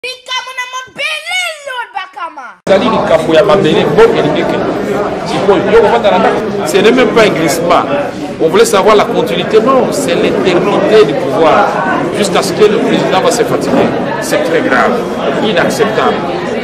Ce n'est même pas un glissement. On voulait savoir la continuité. Non, c'est l'éternité du pouvoir. Jusqu'à ce que le président va se fatiguer. C'est très grave, inacceptable.